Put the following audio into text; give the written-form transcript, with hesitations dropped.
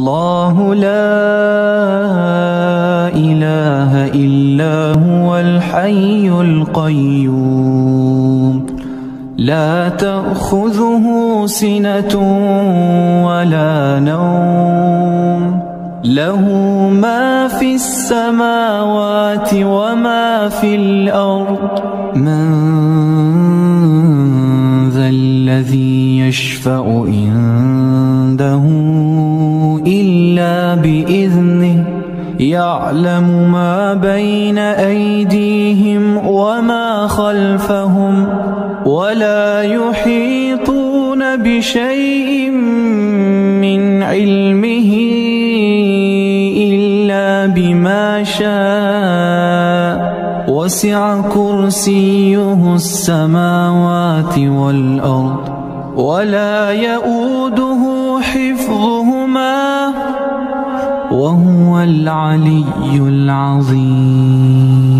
الله لا إله إلا هو الحي القيوم لا تأخذه سنة ولا نوم له ما في السماوات وما في الأرض من ذا الذي يشفع عنده إلا بإذنه يعلم ما بين أيديهم وما خلفهم ولا يحيطون بشيء من علمه إلا بما شاء وسع كرسيه السماوات والأرض ولا يؤوده حفظهما وهو العلي العظيم.